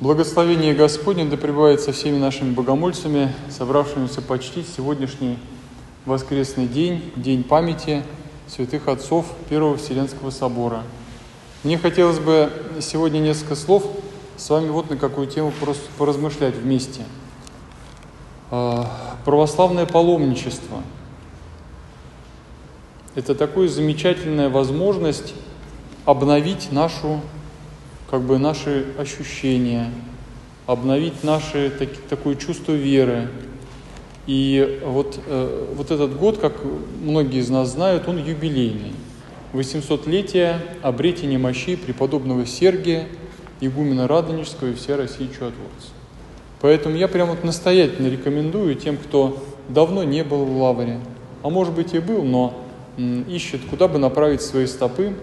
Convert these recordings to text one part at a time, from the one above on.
Благословение Господне да пребывает со всеми нашими богомольцами, собравшимися почтить сегодняшний воскресный день, день памяти святых отцов Первого Вселенского собора. Мне хотелось бы сегодня несколько слов с вами вот на какую тему просто поразмышлять вместе. Православное паломничество – это такая замечательная возможность обновить наши ощущения, обновить такое чувство веры. И вот этот год, как многие из нас знают, он юбилейный. 800-летие обретения мощей преподобного Сергия, игумена Радонежского и всей России чудотворца. Поэтому я прямо настоятельно рекомендую тем, кто давно не был в Лавре, а может быть и был, но ищет, куда бы направить свои стопы,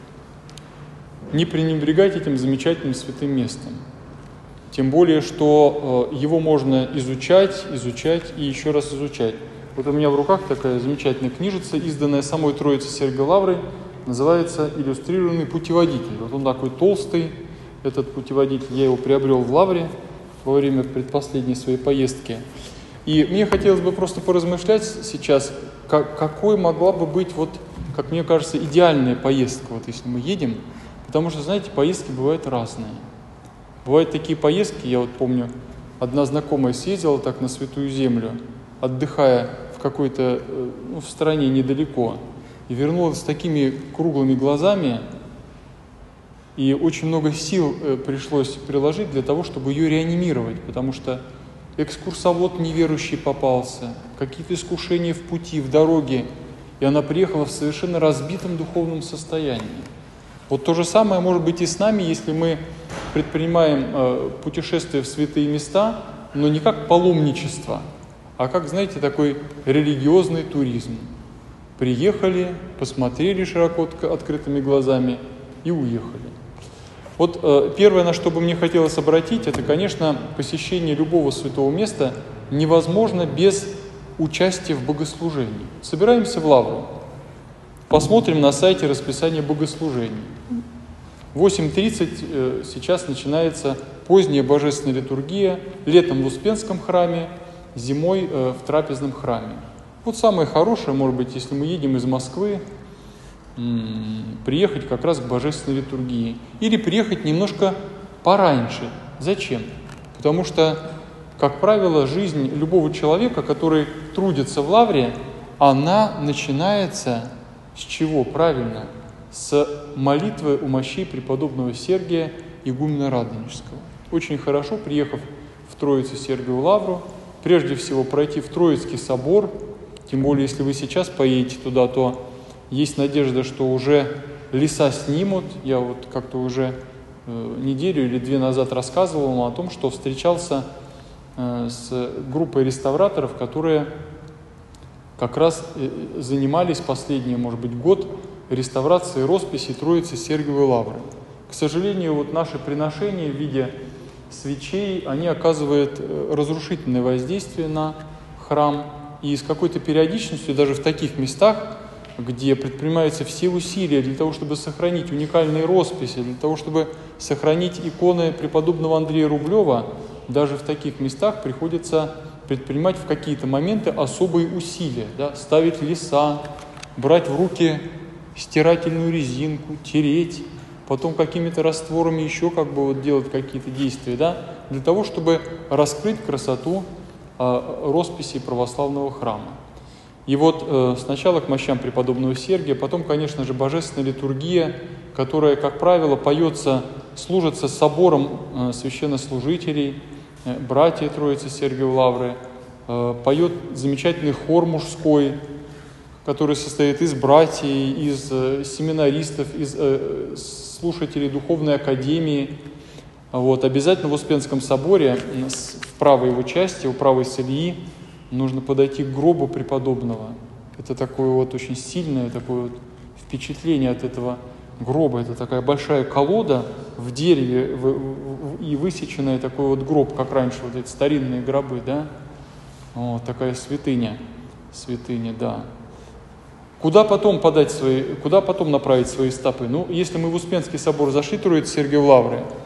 не пренебрегать этим замечательным святым местом. Тем более, что его можно изучать и еще раз изучать. Вот у меня в руках такая замечательная книжица, изданная самой Троицей Сергиевой Лаврой, называется «Иллюстрированный путеводитель». Вот он такой толстый, этот путеводитель, я его приобрел в Лавре во время предпоследней своей поездки. И мне хотелось бы просто поразмышлять сейчас, какой могла бы быть, как мне кажется, идеальная поездка, если мы едем. Потому что, знаете, поездки бывают разные. Бывают такие поездки, я помню, одна знакомая съездила так на Святую Землю, отдыхая в какой-то, в стране недалеко, и вернулась с такими круглыми глазами, и очень много сил пришлось приложить для того, чтобы ее реанимировать, потому что экскурсовод неверующий попался, какие-то искушения в пути, в дороге, и она приехала в совершенно разбитом духовном состоянии. Вот то же самое может быть и с нами, если мы предпринимаем путешествия в святые места, но не как паломничество, а как, знаете, такой религиозный туризм. Приехали, посмотрели широко открытыми глазами и уехали. Вот первое, на что бы мне хотелось обратить, это, конечно, посещение любого святого места невозможно без участия в богослужении. Собираемся в Лавру. Посмотрим на сайте расписание богослужений. В 8:30 сейчас начинается поздняя божественная литургия, летом в Успенском храме, зимой в трапезном храме. Вот самое хорошее, может быть, если мы едем из Москвы, приехать как раз к божественной литургии. Или приехать немножко пораньше. Зачем? Потому что, как правило, жизнь любого человека, который трудится в Лавре, она начинается с чего? Правильно? С молитвы у мощей преподобного Сергия, игумена Радонежского. Очень хорошо, приехав в Троицу Сергиеву Лавру, прежде всего пройти в Троицкий собор, тем более, если вы сейчас поедете туда, то есть надежда, что уже леса снимут. Я как-то уже неделю или две назад рассказывал вам о том, что встречался с группой реставраторов, которые как раз занимались последний, может быть, год реставрацией росписи Троицы Сергиевой Лавры. К сожалению, наши приношения в виде свечей, они оказывают разрушительное воздействие на храм. И с какой-то периодичностью, даже в таких местах, где предпринимаются все усилия для того, чтобы сохранить уникальные росписи, для того, чтобы сохранить иконы преподобного Андрея Рублева, даже в таких местах приходится предпринимать в какие-то моменты особые усилия, ставить леса, брать в руки стирательную резинку, тереть, потом какими-то растворами еще делать какие-то действия, для того, чтобы раскрыть красоту росписи православного храма. И сначала к мощам преподобного Сергия, потом, конечно же, божественная литургия, которая, как правило, служится собором священнослужителей, братья Троицы Сергиевой Лавры, поет замечательный хор мужской, который состоит из братьев, из семинаристов, из слушателей духовной академии. Обязательно в Успенском соборе, в правой его части, у правой сельи, нужно подойти к гробу преподобного. Это такое очень сильное такое впечатление от этого гроба. Это такая большая колода в дереве и высеченная такой гроб, как раньше эти старинные гробы, такая святыня, да. Куда потом направить свои стопы? Если мы в Успенский собор зашли, Троицы Сергиевой Лавры,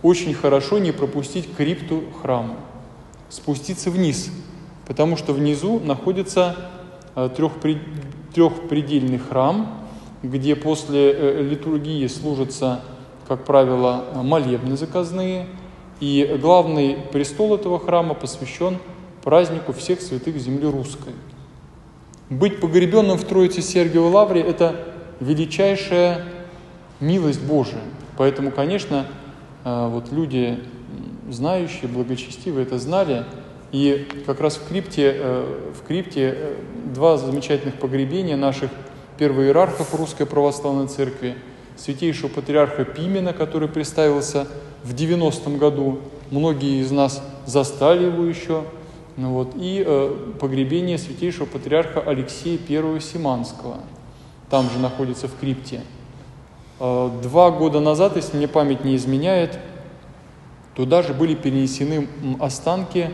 очень хорошо не пропустить крипту храма, спуститься вниз, потому что внизу находится трехпредельный храм, где после литургии служатся, как правило, молебны заказные, и главный престол этого храма посвящен празднику всех святых земли русской. Быть погребенным в Троице Сергиевой Лавре – это величайшая милость Божия. Поэтому, конечно, вот люди, знающие, благочестивые, это знали. И как раз в крипте два замечательных погребения наших первоиерархов Русской Православной Церкви, святейшего патриарха Пимена, который представился в 90-м году, многие из нас застали его еще, и погребение святейшего патриарха Алексея I Симанского, там же находится в крипте. 2 года назад, если мне память не изменяет, туда же были перенесены останки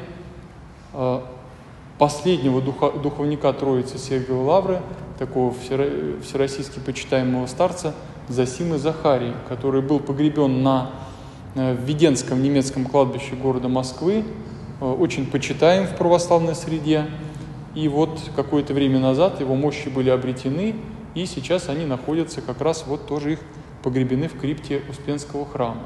последнего духовника Троицы Сергиевой Лавры, такого всероссийски почитаемого старца Зосимы Захарии, который был погребен на Введенском немецком кладбище города Москвы, очень почитаем в православной среде. И вот какое-то время назад его мощи были обретены, и сейчас они находятся как раз вот тоже их погребены в крипте Успенского храма.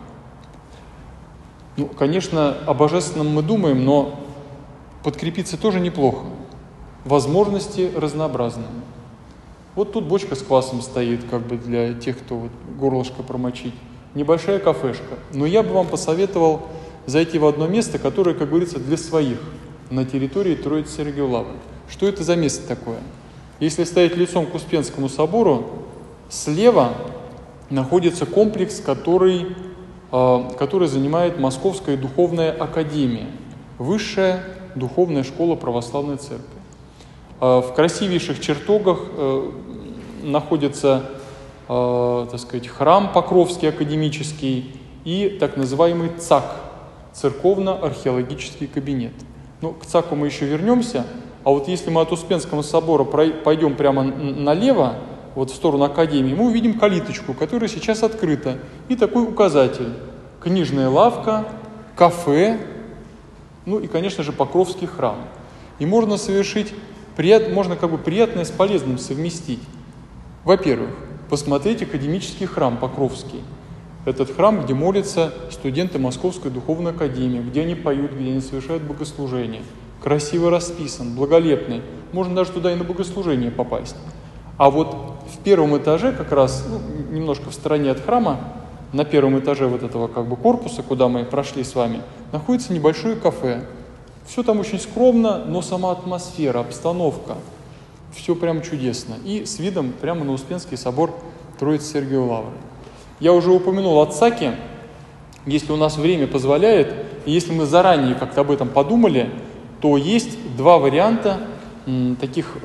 Ну, конечно, о божественном мы думаем, но подкрепиться тоже неплохо. Возможности разнообразные. Вот тут бочка с квасом стоит, как бы для тех, кто вот горлышко промочить. Небольшая кафешка. Но я бы вам посоветовал зайти в одно место, которое, как говорится, для своих, на территории Троицы Сергиевой Лавры. Что это за место такое? Если стоять лицом к Успенскому собору, слева находится комплекс, который занимает Московская духовная академия, высшая духовная школа православной церкви. В красивейших чертогах находится, так сказать, храм Покровский академический и так называемый ЦАК, церковно-археологический кабинет. Ну, к ЦАКу мы еще вернемся, а вот если мы от Успенского собора пойдем прямо налево, вот в сторону академии, мы увидим калиточку, которая сейчас открыта, и такой указатель: книжная лавка, кафе, ну и, конечно же, Покровский храм. И можно совершить, можно как бы приятное с полезным совместить. Во-первых, посмотреть академический храм Покровский. Этот храм, где молятся студенты Московской духовной академии, где они поют, где они совершают богослужение. Красиво расписан, благолепный. Можно даже туда и на богослужение попасть. А вот в первом этаже, как раз, немножко в стороне от храма, на первом этаже вот этого как бы корпуса, куда мы прошли с вами, находится небольшое кафе. Все там очень скромно, но сама атмосфера, обстановка, все прям чудесно. И с видом прямо на Успенский собор Троицы Сергиевой Лавры. Я уже упомянул о ЦАКе. Если у нас время позволяет, и если мы заранее как-то об этом подумали, то есть два варианта таких,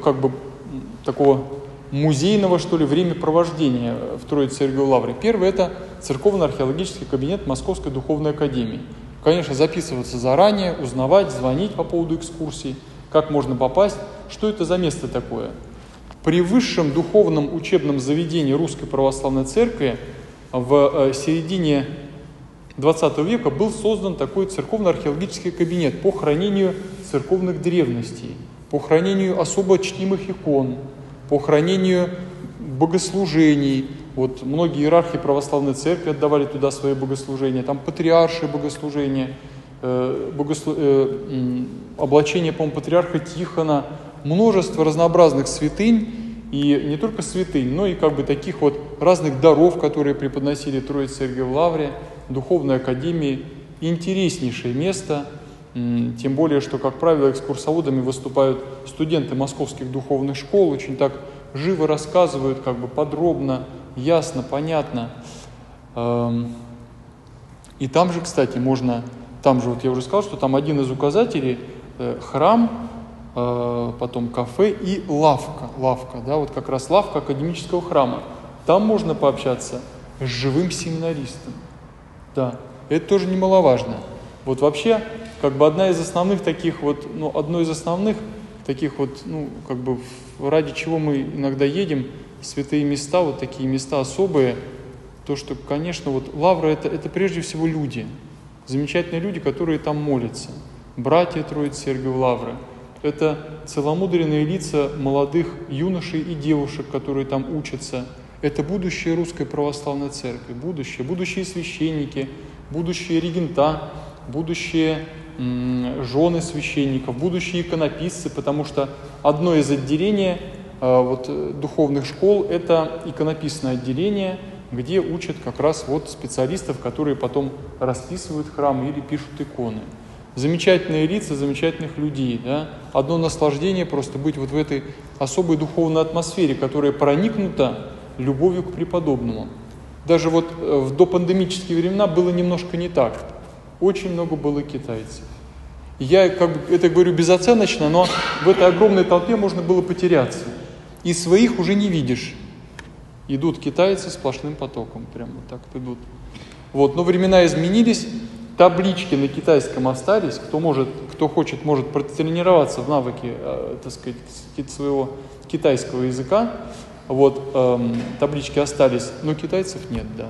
такого музейного, что ли, времяпровождения в Троице Сергиевой Лавре. Первый – это церковно-археологический кабинет Московской духовной академии. Конечно, записываться заранее, узнавать, звонить по поводу экскурсий, как можно попасть, что это за место такое. При высшем духовном учебном заведении Русской Православной Церкви в середине XX века был создан такой церковно-археологический кабинет по хранению церковных древностей, по хранению особо чтимых икон, по хранению богослужений. Вот многие иерархи православной церкви отдавали туда свои богослужения, там патриаршие богослужения, облачение, по-моему, патриарха Тихона, множество разнообразных святынь, и не только святынь, но и как бы таких вот разных даров, которые преподносили Троице Сергиевой Лавре, Духовной академии. Интереснейшее место, тем более, что, как правило, экскурсоводами выступают студенты московских духовных школ, очень так живо рассказывают, как бы подробно, ясно, понятно. И там же, кстати, вот я уже сказал, что там один из указателей храм, потом кафе и лавка, да, вот как раз лавка академического храма. Там можно пообщаться с живым семинаристом. Да, это тоже немаловажно. Вот вообще, как бы одно из основных таких вот, ради чего мы иногда едем, святые места, вот такие места особые, то, что, конечно, вот лавра это прежде всего люди, замечательные люди, которые там молятся. Братья Троицы Сергиевой Лавры. Это целомудренные лица молодых юношей и девушек, которые там учатся. Это будущее Русской Православной Церкви, будущие священники, будущие регента, будущие жены священников, будущие иконописцы, потому что одно из отделений духовных школ – это иконописное отделение, где учат как раз специалистов, которые потом расписывают храмы или пишут иконы. Замечательные лица, замечательных людей. Да? Одно наслаждение просто быть в этой особой духовной атмосфере, которая проникнута любовью к преподобному. Даже в допандемические времена было немножко не так. Очень много было китайцев. Я это говорю безоценочно, но в этой огромной толпе можно было потеряться. И своих уже не видишь. Идут китайцы сплошным потоком, прям вот так идут. Но времена изменились, таблички на китайском остались. Кто хочет, может протренироваться в навыке, своего китайского языка. Таблички остались, но китайцев нет, да.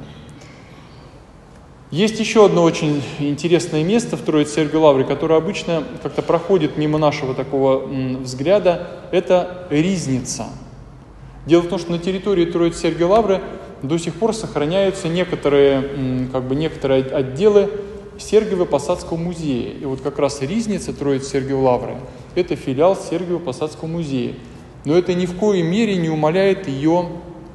Есть еще одно очень интересное место в Троице Сергиевой Лавре, которое обычно как-то проходит мимо нашего такого взгляда. Это Ризница. Дело в том, что на территории Троицы Сергиевой Лавры до сих пор сохраняются некоторые отделы Сергиево-Посадского музея. И как раз Ризница Троицы Сергиевой Лавры – это филиал Сергиево-Посадского музея. Но это ни в коей мере не умаляет ее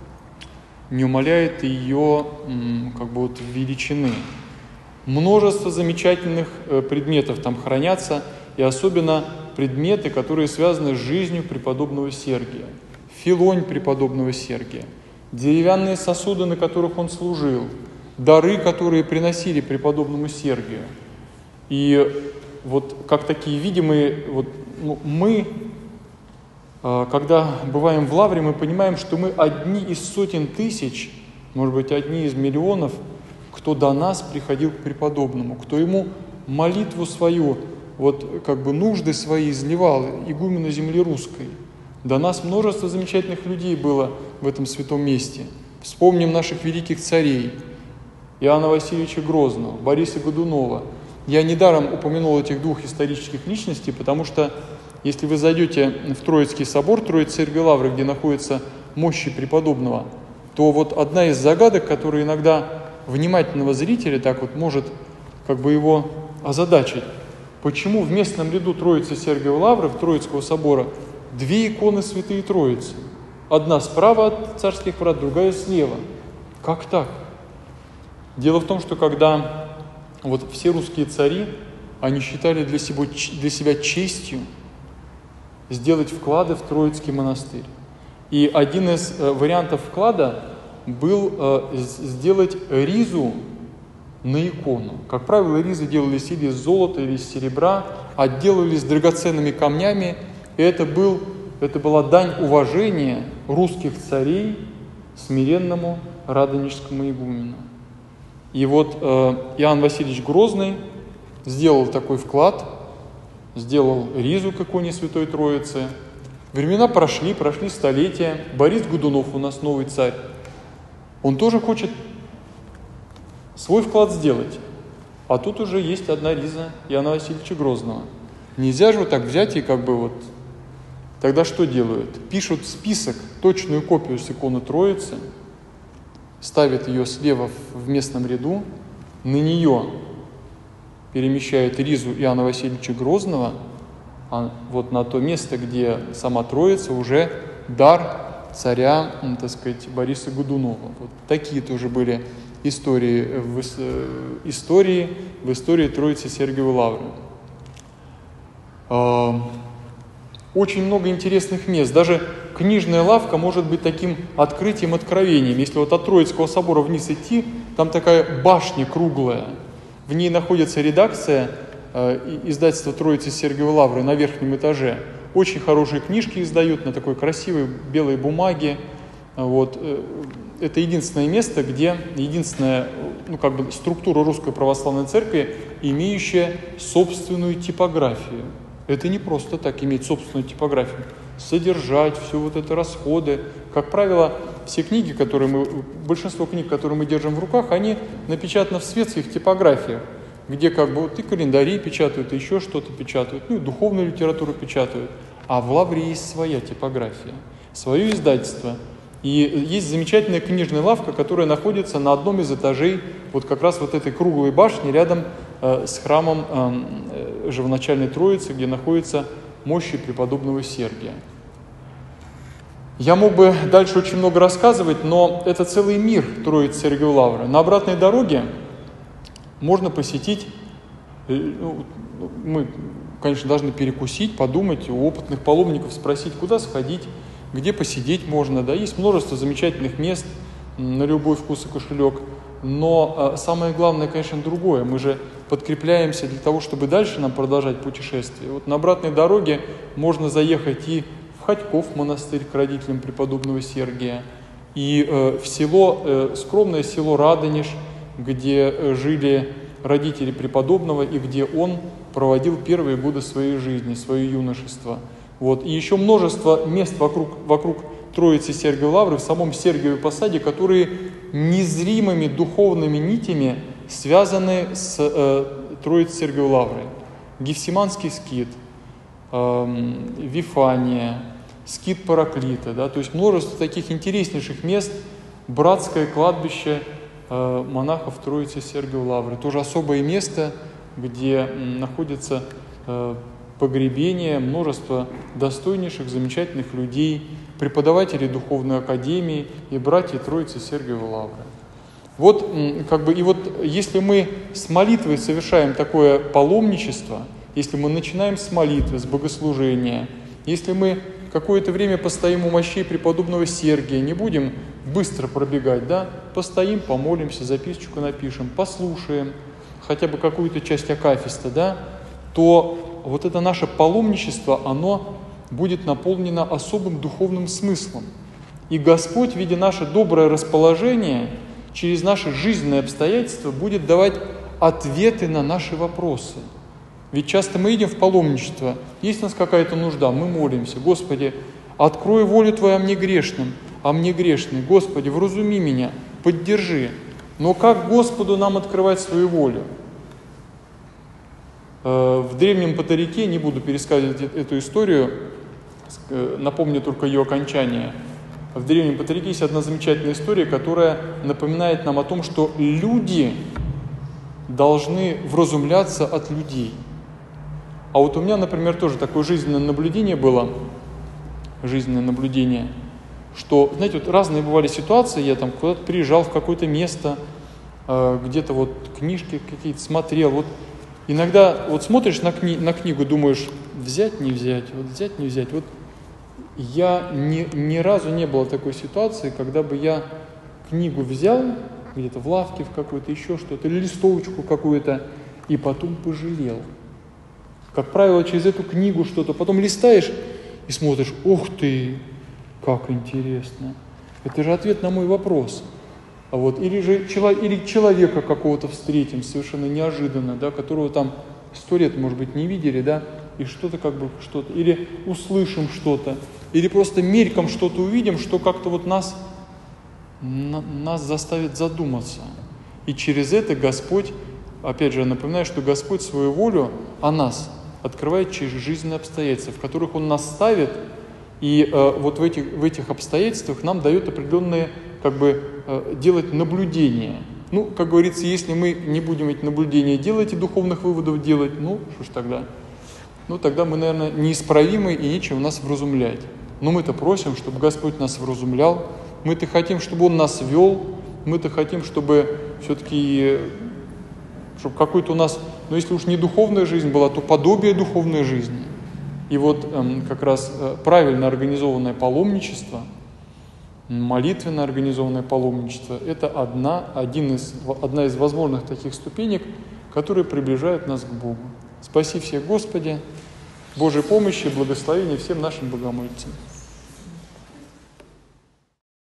величины. Множество замечательных предметов там хранятся, и особенно предметы, которые связаны с жизнью преподобного Сергия. Филонь преподобного Сергия, деревянные сосуды, на которых он служил, дары, которые приносили преподобному Сергию. И как такие видимые, мы, когда бываем в Лавре, мы понимаем, что мы одни из сотен тысяч, может быть, одни из миллионов, кто до нас приходил к преподобному, кто ему молитву свою, нужды свои изливал, игумена земли русской. До нас множество замечательных людей было в этом святом месте. Вспомним наших великих царей, Иоанна Васильевича Грозного, Бориса Годунова. Я недаром упомянул этих двух исторических личностей, потому что если вы зайдете в Троицкий собор Троицы Сергиевой Лавры, где находятся мощи преподобного, то одна из загадок, которая иногда внимательного зрителя может его озадачить. Почему в местном ряду Троицы Сергиевой Лавры, в Троицкого собора, две иконы Святой Троицы? Одна справа от царских врат, другая слева. Как так? Дело в том, что когда все русские цари, они считали для себя честью сделать вклады в Троицкий монастырь. И один из вариантов вклада был сделать ризу на икону. Как правило, ризы делались или из золота, или из серебра, отделывались драгоценными камнями. И это была дань уважения русских царей смиренному радонежскому игумену. И Иоанн Васильевич Грозный сделал такой вклад, сделал ризу к иконе Святой Троицы. Времена прошли столетия. Борис Годунов у нас новый царь. Он тоже хочет свой вклад сделать. А тут уже есть одна риза Иоанна Васильевича Грозного. Нельзя же так взять и Тогда что делают? Пишут список, точную копию с иконы Троицы, ставят ее слева в местном ряду, на нее перемещают ризу Иоанна Васильевича Грозного, а на то место, где сама Троица, уже дар царя, Бориса Годунова. Такие тоже были истории в истории Троицы Сергиевой Лавры. Очень много интересных мест. Даже книжная лавка может быть таким открытием-откровением. Если от Троицкого собора вниз идти, там такая башня круглая. В ней находится редакция издательства Троицы Сергиевой Лавры на верхнем этаже. Очень хорошие книжки издают на такой красивой белой бумаге. Это единственное место, где единственная структура Русской Православной Церкви, имеющая собственную типографию. Это не просто так иметь собственную типографию. Содержать все это расходы. Как правило, все книги, большинство книг, которые мы держим в руках, они напечатаны в светских типографиях, где как бы вот и календари печатают, и еще что-то печатают, ну и духовную литературу печатают. А в Лавре есть своя типография, свое издательство. И есть замечательная книжная лавка, которая находится на одном из этажей вот как раз вот этой круглой башни рядом с храмом Живоначальной Троицы, где находятся мощи преподобного Сергия. Я мог бы дальше очень много рассказывать, но это целый мир Троицы Сергиевой Лавры. На обратной дороге можно посетить, мы, конечно, должны перекусить, подумать, у опытных паломников спросить, куда сходить, где посидеть можно. Да, есть множество замечательных мест на любой вкус и кошелек. Но самое главное, конечно, другое. Мы же подкрепляемся для того, чтобы дальше нам продолжать путешествие. Вот на обратной дороге можно заехать и в Ходьков монастырь к родителям преподобного Сергия, и в село, скромное село Радонеж, где жили родители преподобного и где он проводил первые годы своей жизни, свое юношество. Вот. И еще множество мест вокруг Троицы Сергиевой Лавры, в самом Сергиеве Посаде, которые незримыми духовными нитями связаны с Троицей Сергиевой Лаврой. Гефсиманский скит, Вифания, скит Параклита, да, то есть множество таких интереснейших мест, братское кладбище монахов Троицы Сергиевой Лавры, тоже особое место, где находится погребение множества достойнейших, замечательных людей, преподавателей Духовной Академии и братьев Троицы Сергиевой Лавры. Вот, как бы, и вот если мы с молитвой совершаем такое паломничество, если мы начинаем с молитвы, с богослужения, если мы какое-то время постоим у мощей преподобного Сергия, не будем быстро пробегать, да, постоим, помолимся, записочку напишем, послушаем хотя бы какую-то часть акафиста, да, то вот это наше паломничество, оно будет наполнено особым духовным смыслом. И Господь, видя наше доброе расположение, через наши жизненные обстоятельства будет давать ответы на наши вопросы. Ведь часто мы идем в паломничество, есть у нас какая-то нужда, мы молимся: Господи, открой волю Твою мне грешным, а мне грешный, Господи, вразуми меня, поддержи. Но как Господу нам открывать свою волю? В древнем Патарике, не буду пересказывать эту историю, напомню только ее окончание. В древнем Патарике есть одна замечательная история, которая напоминает нам о том, что люди должны вразумляться от людей. А вот у меня, например, тоже такое жизненное наблюдение было, что, знаете, вот разные бывали ситуации, я там куда-то приезжал в какое-то место, где-то вот книжки какие-то смотрел, вот иногда вот смотришь на книгу, думаешь, взять, не взять, вот взять, не взять. Вот я ни разу не было такой ситуации, когда бы я книгу взял, где-то в лавке в какой-то, еще что-то, или листовочку какую-то, и потом пожалел. Как правило, через эту книгу что-то, потом листаешь и смотришь, ух ты, как интересно. Это же ответ на мой вопрос. А вот, или человека какого-то встретим совершенно неожиданно, да, которого там 100 лет, может быть, не видели, да, и что-то как бы, что-то, или услышим что-то, или просто мельком что-то увидим, что как-то вот нас заставит задуматься. И через это Господь, опять же, я напоминаю, что Господь свою волю о нас открывает через жизненные обстоятельства, в которых Он нас ставит, и вот в этих обстоятельствах нам дает определенные, как бы, делать наблюдения. Ну, как говорится, если мы не будем эти наблюдения делать и духовных выводов делать, ну, что ж тогда? Ну, тогда мы, наверное, неисправимы и нечего нас вразумлять. Но мы-то просим, чтобы Господь нас вразумлял, мы-то хотим, чтобы Он нас вел, мы-то хотим, чтобы все-таки, чтобы какой-то у нас, ну, если уж не духовная жизнь была, то подобие духовной жизни. И вот как раз правильно организованное паломничество, молитвенно организованное паломничество – это одна из возможных таких ступенек, которые приближают нас к Богу. Спаси всех, Господи, Божьей помощи и благословения всем нашим богомольцам.